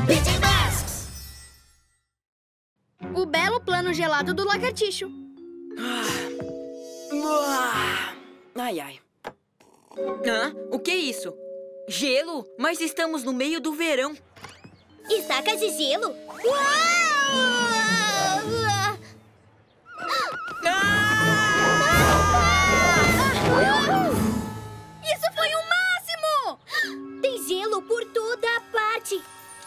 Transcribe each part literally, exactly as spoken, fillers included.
P J Masks! O belo plano gelado do lagartixo. Ai, ai. Hã? O que é isso? Gelo? Mas estamos no meio do verão. Estacas de gelo? Uau! Isso foi o máximo! Tem gelo por toda a parte.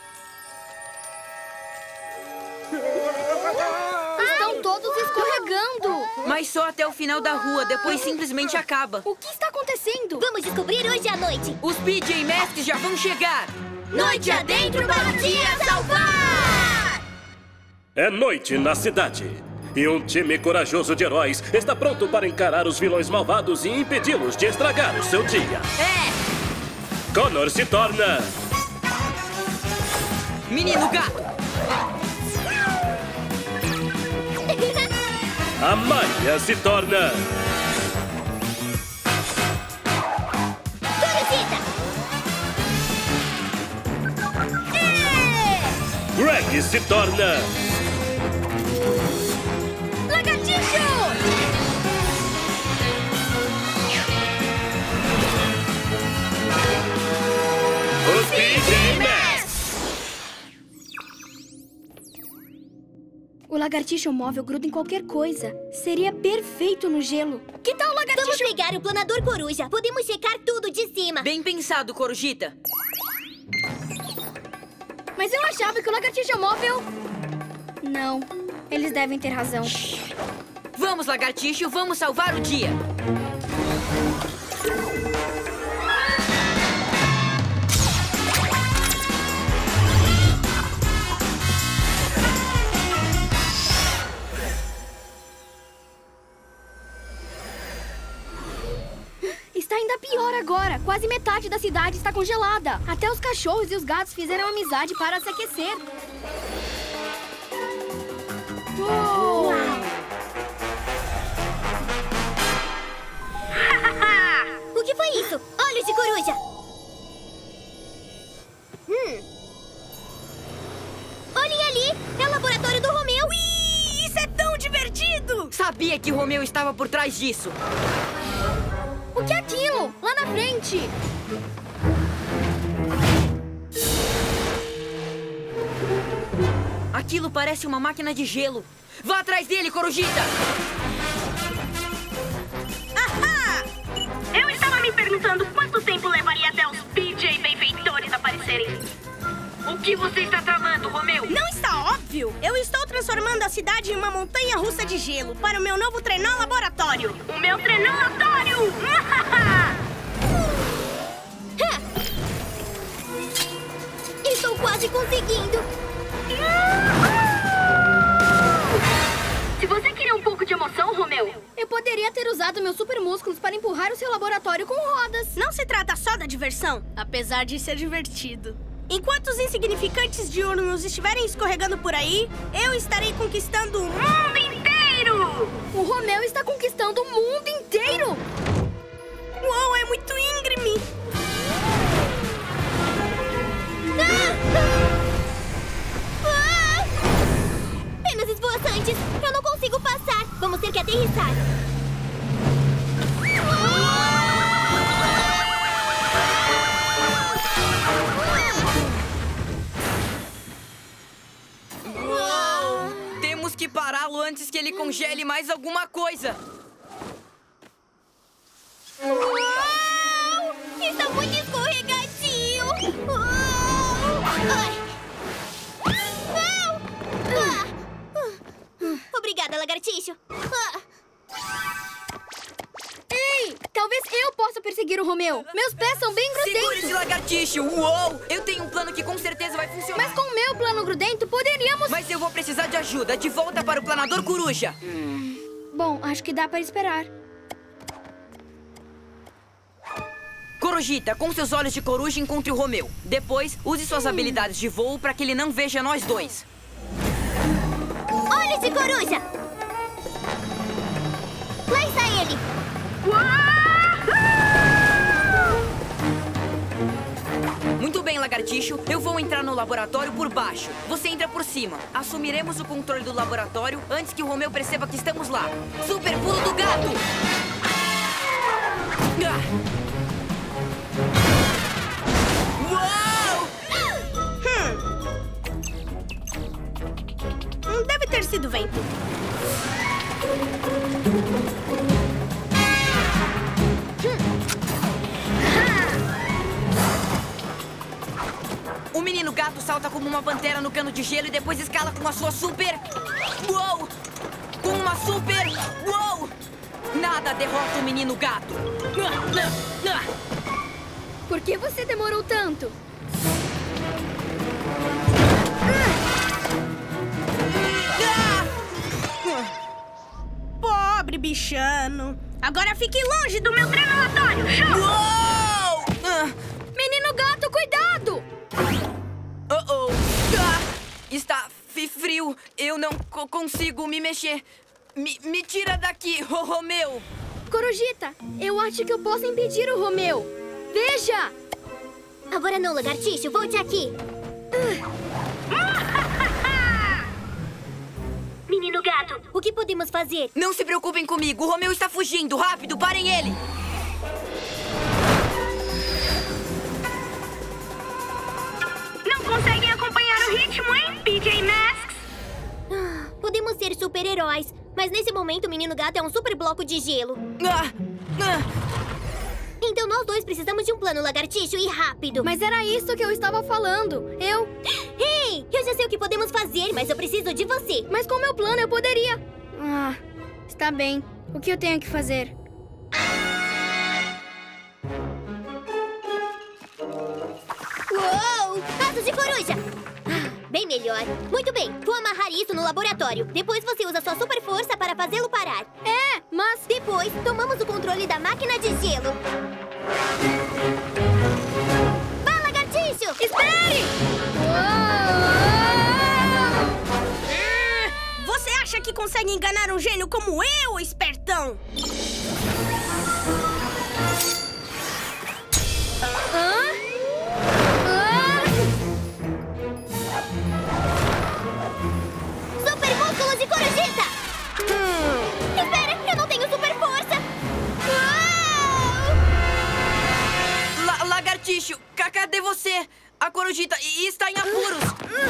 Estão todos escorregando. Mas só até o final da rua, depois simplesmente acaba. O que está acontecendo? Vamos descobrir hoje à noite. Os P J Masks já vão chegar. Noite adentro para o dia salvar! É noite na cidade. E um time corajoso de heróis está pronto para encarar os vilões malvados e impedi-los de estragar o seu dia. É! Connor se torna... Menino Gato! A Maia se torna... Corujita! Greg se torna... Lagartixo! Os P J Masks! O lagartixo móvel gruda em qualquer coisa. Seria perfeito no gelo. Que tal o lagartixo? Vamos pegar o planador coruja. Podemos checar tudo de cima. Bem pensado, Corujita. Mas eu achava que o lagartixo móvel... Não, eles devem ter razão. Vamos, lagartixo, vamos salvar o dia. Está ainda pior agora. Quase metade da cidade está congelada. Até os cachorros e os gatos fizeram amizade para se aquecer. Uou! O que foi isso? Olhos de coruja! Hum. Olhem ali! É o laboratório do Romeu! Ui, isso é tão divertido! Sabia que o Romeu estava por trás disso. O que é aquilo? Lá na frente! Aquilo parece uma máquina de gelo. Vá atrás dele, Corujita! Ahá! Eu estava me perguntando quanto tempo levaria até os P J benfeitores aparecerem. O que você está tramando, Romeu? Não está óbvio? Eu estou transformando a cidade em uma montanha-russa de gelo para o meu novo trenó laboratório. O meu treinolatório! Estou quase conseguindo! Se você queria um pouco de emoção, Romeu... Eu poderia ter usado meus super músculos para empurrar o seu laboratório com rodas. Não se trata só da diversão, apesar de ser divertido. Enquanto os insignificantes diurnos estiverem escorregando por aí, eu estarei conquistando o mundo inteiro! O Romeu está conquistando o mundo inteiro! Uou, é muito íngreme! Ah! Penas esvoaçantes! Eu não consigo passar! Vamos ter que aterrissar! Temos que pará-lo antes que ele congele mais alguma coisa. Uau! Está muito escorregadio! Uau! Ai! Não! Ah! Ah! Obrigada, lagartixo! Ah! Ei, talvez eu possa perseguir o Romeu. Meus pés são bem Segure esse grudentos. lagartixo! Uou! Eu tenho um plano que com certeza vai funcionar. Mas com o meu plano grudento, poderíamos... Mas eu vou precisar de ajuda. De volta para o planador coruja. Bom, acho que dá para esperar. Corujita, com seus olhos de coruja, encontre o Romeu. Depois, use suas habilidades de voo para que ele não veja nós dois. Olhos de coruja! Lá está ele! Muito bem, lagartixo. Eu vou entrar no laboratório por baixo. Você entra por cima. Assumiremos o controle do laboratório antes que o Romeu perceba que estamos lá. Super pulo do gato! Ah! Uau! Hum. Deve ter sido vento. O menino gato salta como uma pantera no cano de gelo e depois escala com a sua super... Uou! Com uma super... Uou! Nada derrota o menino gato. Por que você demorou tanto? Pobre bichano. Agora fique longe do meu trenalatório. Uou! Menino gato, cuidado! Oh, oh. Ah, está fi- frio. Eu não co- consigo me mexer. Me, me tira daqui, Ro- Romeu. Corujita, eu acho que eu posso impedir o Romeu. Veja! Agora não, lagartixo. Volte aqui. Menino gato, o que podemos fazer? Não se preocupem comigo. O Romeu está fugindo. Rápido, parem ele. Não conseguem acompanhar o ritmo, hein, P J Masks? Ah, podemos ser super-heróis, mas nesse momento o menino gato é um super bloco de gelo. Ah, ah. Então nós dois precisamos de um plano, lagartixo, e rápido. Mas era isso que eu estava falando. Eu... Ei, eu já sei o que podemos fazer, mas eu preciso de você. Mas com o meu plano eu poderia... Ah, está bem. O que eu tenho que fazer? Uou! Asas de coruja! Ah, bem melhor. Muito bem, vou amarrar isso no laboratório. Depois você usa sua super força para fazê-lo parar. É, mas... Depois, tomamos o controle da máquina de gelo. Vá, lagartixo! Espere! Você acha que consegue enganar um gênio como eu, espertão? Hã? Hã? Super músculos de corujita! Hum. Espera, eu não tenho super força! Uau! La- lagartixo, ca- cadê você? A corujita e- está em apuros.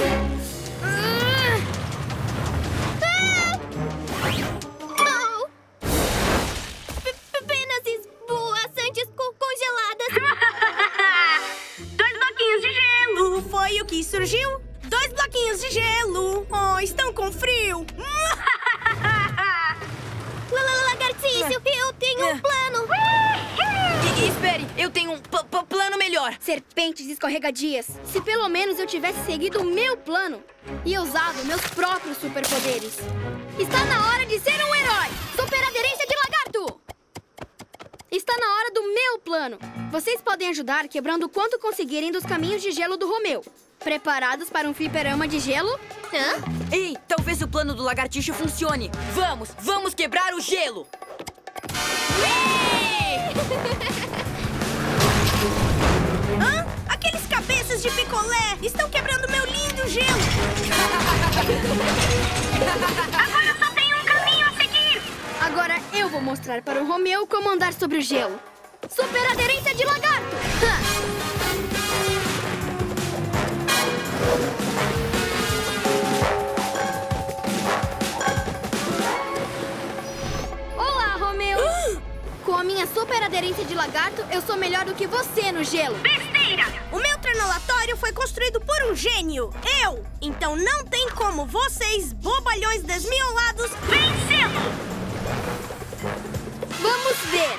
Oh! P- Penas esvoaçantes co- congeladas! Dois bloquinhos de gelo. Foi o que surgiu? Dois bloquinhos de gelo. Oh, estão com frio. La- la- Lagartixo, eu tenho um plano! E- e espere, eu tenho um p- p- plano melhor. Serpentes escorregadias. Se pelo menos eu tivesse seguido o meu plano e usado meus próprios superpoderes. Está na hora de ser um herói! Super aderência de lagarto! Está na hora do meu plano. Vocês podem ajudar quebrando o quanto conseguirem dos caminhos de gelo do Romeu. Preparados para um fliperama de gelo? Hã? Ei, talvez o plano do lagartixo funcione. Vamos, vamos quebrar o gelo. Hã? Aqueles cabeças de picolé estão quebrando meu lindo gelo. Agora só tem um caminho a seguir. Agora eu vou mostrar para o Romeu como andar sobre o gelo. Super aderência de lagarto! Hã! Olá, Romeu! Com a minha super aderência de lagarto, eu sou melhor do que você no gelo. Besteira. O meu trenolatório foi construído por um gênio. Eu. Então não tem como vocês, bobalhões desmiolados, Vencê-lo. Vamos ver!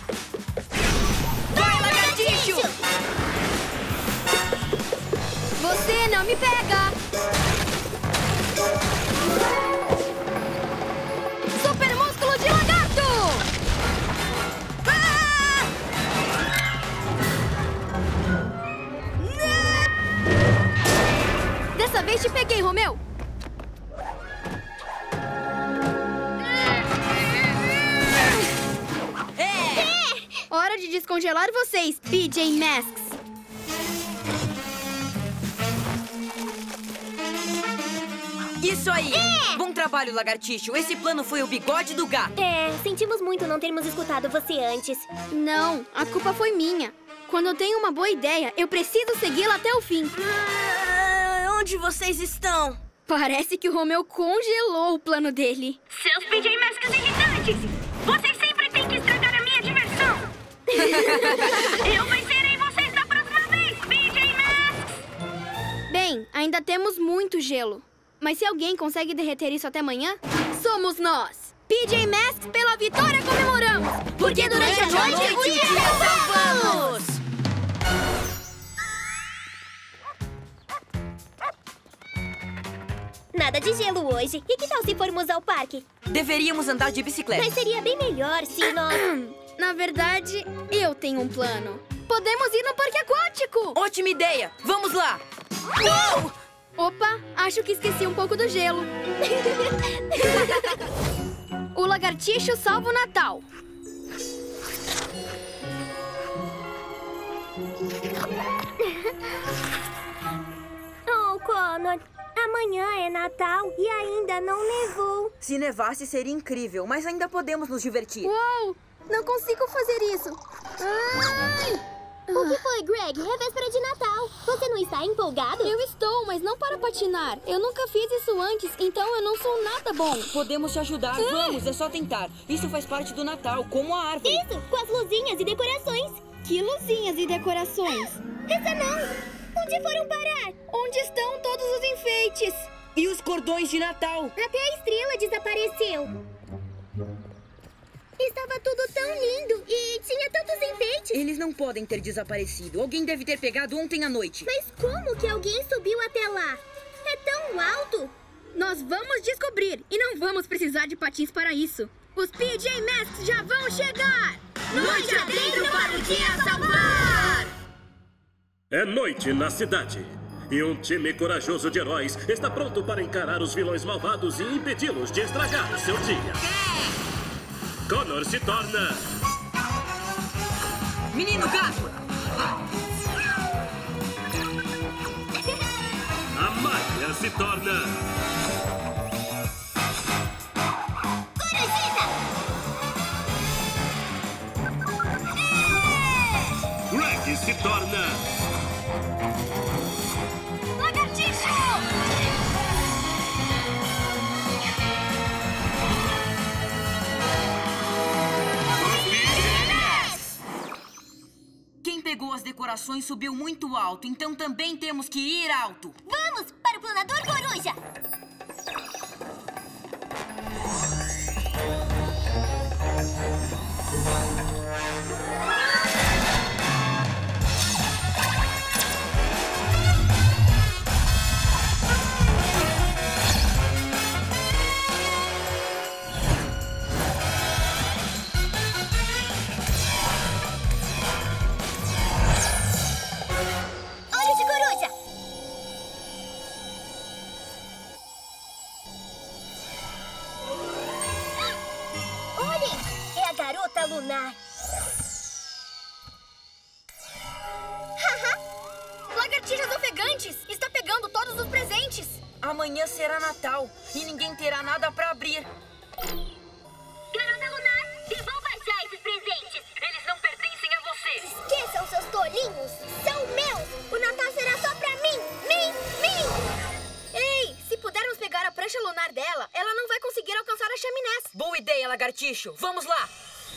Vai, lagartixo! Você não me pega! Super músculo de lagarto! Ah! Dessa vez te peguei, Romeu! É! Hora de descongelar vocês, P J Masks! Isso aí! É! Bom trabalho, lagartixo. Esse plano foi o bigode do gato. É, sentimos muito não termos escutado você antes. Não, a culpa foi minha. Quando eu tenho uma boa ideia, eu preciso segui-la até o fim. Ah, onde vocês estão? Parece que o Romeu congelou o plano dele. Seus P J Masks irritantes! Vocês sempre têm que estragar a minha diversão! Eu vencerei vocês da próxima vez, P J Masks! Bem, ainda temos muito gelo. Mas se alguém consegue derreter isso até amanhã, somos nós! P J Masks, pela vitória comemoramos! Porque durante a noite o dia salvamos! Nada de gelo hoje. E que tal se formos ao parque? Deveríamos andar de bicicleta. Mas seria bem melhor se nós... Na verdade, eu tenho um plano. Podemos ir no parque aquático! Ótima ideia! Vamos lá! Uou! Opa, acho que esqueci um pouco do gelo. O lagartixo salva o Natal. Oh, Connor, amanhã é Natal e ainda não nevou. Se nevasse, seria incrível, mas ainda podemos nos divertir. Uou, não consigo fazer isso. Ai! O que foi, Greg? É véspera de Natal. Você não está empolgado? Eu estou, mas não para patinar. Eu nunca fiz isso antes, então eu não sou nada bom. Podemos te ajudar. Vamos, é só tentar. Isso faz parte do Natal, como a árvore. Isso, com as luzinhas e decorações. Que luzinhas e decorações? Essa não. Onde foram parar? Onde estão todos os enfeites? E os cordões de Natal. Até a estrela desapareceu. Estava tudo tão lindo e tinha tantos enfeites. Eles não podem ter desaparecido. Alguém deve ter pegado ontem à noite. Mas como que alguém subiu até lá? É tão alto. Nós vamos descobrir e não vamos precisar de patins para isso. Os P J Masks já vão chegar! Noite adentro para o dia salvar! É noite na cidade. E um time corajoso de heróis está pronto para encarar os vilões malvados e impedi-los de estragar o seu dia. Connor se torna... Menino gato! A Malha se torna... Corujita! Greg se torna... Lagartixo! Quem pegou as decorações subiu muito alto, então também temos que ir alto. Vamos para o planador coruja! Olho de coruja! Olhem! É a garota lunar. Lagartixas ofegantes! Está pegando todos os presentes! Amanhã será Natal e ninguém terá nada pra abrir. Garota Lunar, devolva já esses presentes! Eles não pertencem a você! Esqueçam seus tolinhos! São meus! O Natal será só pra mim! Mim! Mim! Ei, se pudermos pegar a prancha lunar dela, ela não vai conseguir alcançar as chaminés. Boa ideia, lagartixo. Vamos lá!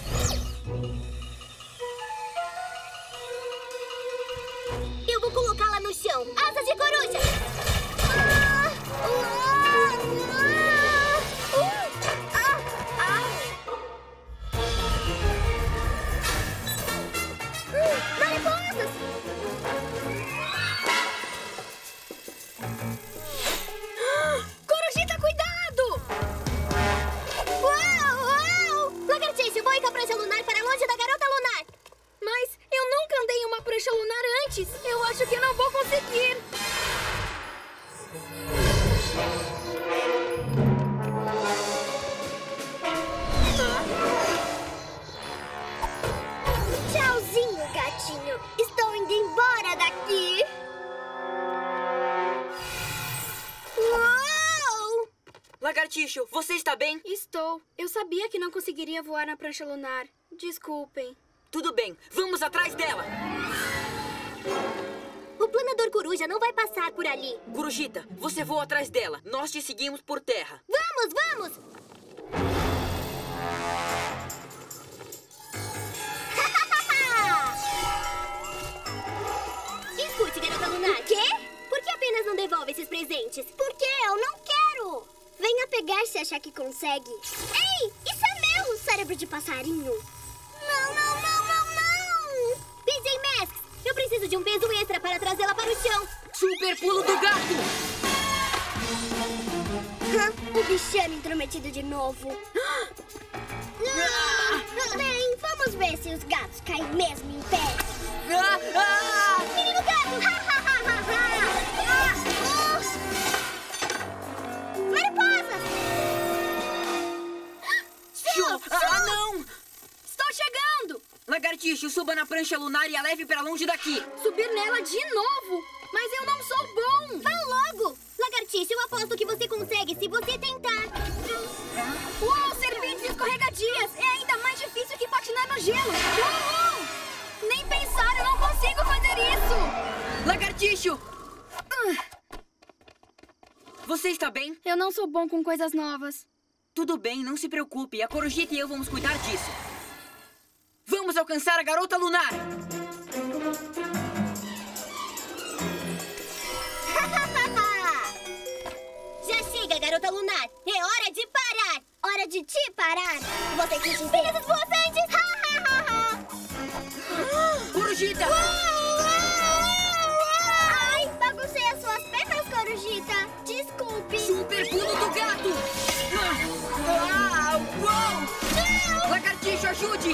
Eu vou colocá-la no chão! Asas de coruja! Ah! Ah! Ah! Ah! Hum, mariposas! Corujita, cuidado! Uau! Uau! Lagartixo, voe com a prancha lunar para longe da garota lunar! Mas eu nunca andei em uma prancha lunar antes. Eu acho que não vou conseguir. Lagartixo, você está bem? Estou. Eu sabia que não conseguiria voar na prancha lunar. Desculpem. Tudo bem, vamos atrás dela. O planador coruja não vai passar por ali. Corujita, você voa atrás dela. Nós te seguimos por terra. Vamos, vamos! Escute, garota lunar. O quê? Por que apenas não devolve esses presentes? Porque eu não quero. Venha pegar se achar que consegue. Ei, isso é meu, cérebro de passarinho. Não, não, não, não, não. P J Masks, eu preciso de um peso extra para trazê-la para o chão. Super pulo do gato! Hã? O bichano intrometido de novo. Ah! Bem, vamos ver se os gatos caem mesmo em pé. Ah, ah! Menino gato! Ah, uh! Mariposas! Show! Ah, não! Estou chegando! Lagartixo, suba na prancha lunar e a leve para longe daqui. Subir nela de novo? Mas eu não sou bom! Vá logo! Lagartixa, eu aposto que você consegue se você tentar. Uau, serpentes escorregadias! É ainda mais difícil que patinar no gelo! Uhul! Nem pensar, eu não consigo fazer isso! Lagartixo! Você está bem? Eu não sou bom com coisas novas. Tudo bem, não se preocupe. A Corujita e eu vamos cuidar disso. Vamos alcançar a garota lunar! Já chega, garota lunar! É hora de parar! Hora de te parar. Você quis dizer... Filhas esvoaçantes! Corujita! Ai, baguncei as suas pernas, Corujita. Desculpe. Super pulo do gato! Ah, uou! Lagartixo, ajude!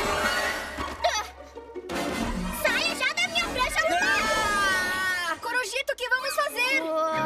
Saia já da minha prancha lunar. Ah! Corujita, o que vamos fazer?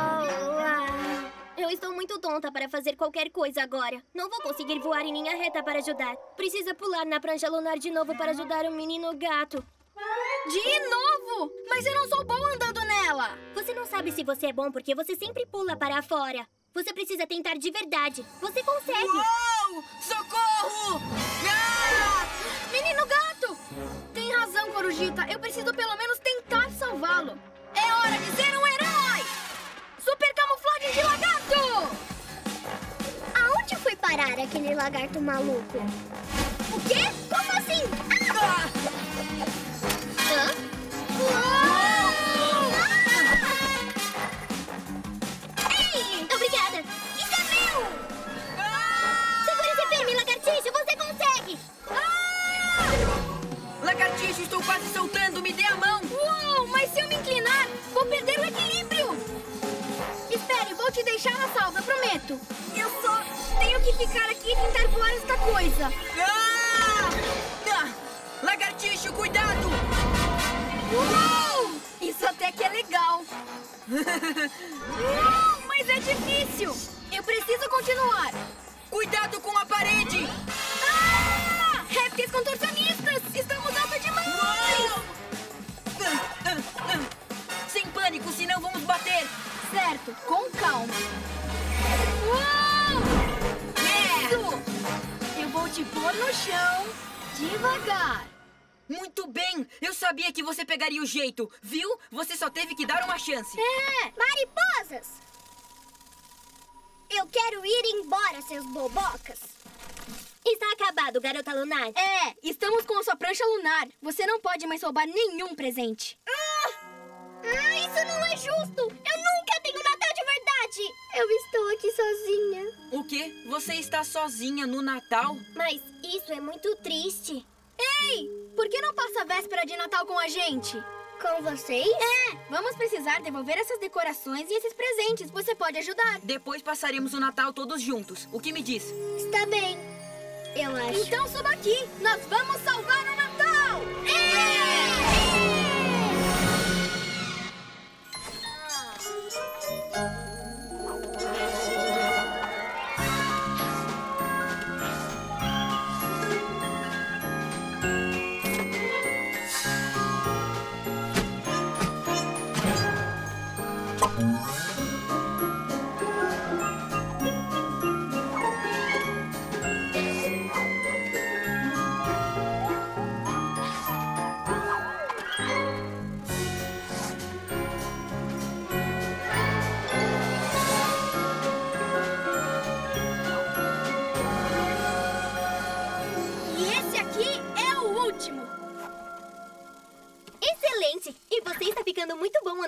Eu estou muito tonta para fazer qualquer coisa agora. Não vou conseguir voar em linha reta para ajudar. Precisa pular na prancha lunar de novo para ajudar o menino gato. De novo? Mas eu não sou bom andando nela. Você não sabe se você é bom porque você sempre pula para fora. Você precisa tentar de verdade. Você consegue. Uou! Socorro! Ah! Menino gato! Tem razão, Corujita. Eu preciso pelo menos tentar salvá-lo. É hora de ser um herói! Super camuflagem de lagarto! Aonde foi parar aquele lagarto maluco? O quê? Como assim? Ah! Hã? Ei! Obrigada. Isso é meu! Segure-se firme, lagartixa. Você consegue. Lagartixo, estou quase soltando. Me dê a mão! Uou, mas se eu me inclinar, vou perder o equilíbrio! Espere, vou te deixar na salva, prometo. Eu só tenho que ficar aqui e tentar voar esta coisa. Ah! Ah! Lagartixo, cuidado! Uou! Isso até que é legal. Uou, mas é difícil. Eu preciso continuar. Cuidado com a parede! Ah! Répteis contorcionistas! Estamos alto demais! Uou! Ah, ah, ah. Sem pânico, senão vamos bater! Certo, com calma. Uou! Isso! Eu vou te pôr no chão, devagar. Muito bem! Eu sabia que você pegaria o jeito, viu? Você só teve que dar uma chance. É, mariposas! Eu quero ir embora, seus bobocas. Está acabado, garota lunar. É, estamos com a sua prancha lunar. Você não pode mais roubar nenhum presente. Ah, ah, isso não é justo! Eu nunca tenho Natal de verdade! Eu estou aqui sozinha. O quê? Você está sozinha no Natal? Mas isso é muito triste. Ei, por que não passa a véspera de Natal com a gente? Com vocês? É, vamos precisar devolver essas decorações e esses presentes. Você pode ajudar. Depois passaremos o Natal todos juntos. O que me diz? Está bem, eu acho. Então suba aqui. Nós vamos salvar o Natal!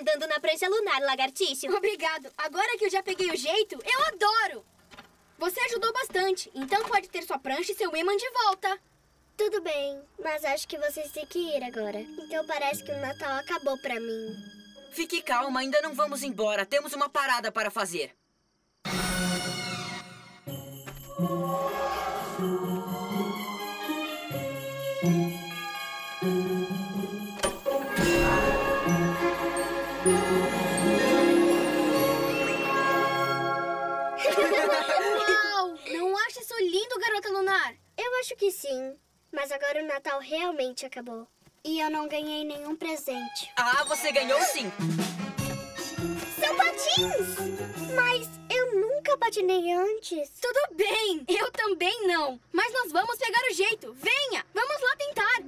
andando na prancha lunar, lagartício. Obrigado. Agora que eu já peguei o jeito, eu adoro. Você ajudou bastante, então pode ter sua prancha e seu imã de volta. Tudo bem, mas acho que vocês têm que ir agora. Então parece que o Natal acabou pra mim. Fique calma, ainda não vamos embora. Temos uma parada para fazer. Uau! Não acha isso lindo, garota lunar? Eu acho que sim, mas agora o Natal realmente acabou. E eu não ganhei nenhum presente. Ah, você ganhou sim. São patins! Mas eu nunca patinei antes. Tudo bem, eu também não. Mas nós vamos pegar o jeito. Venha, vamos lá tentar.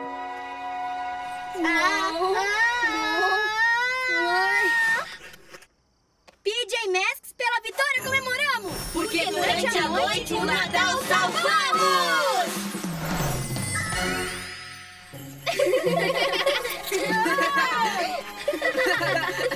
Ah, ah, P J Masks, pela vitória comemoramos! Porque durante a noite o Natal salvamos! Ah!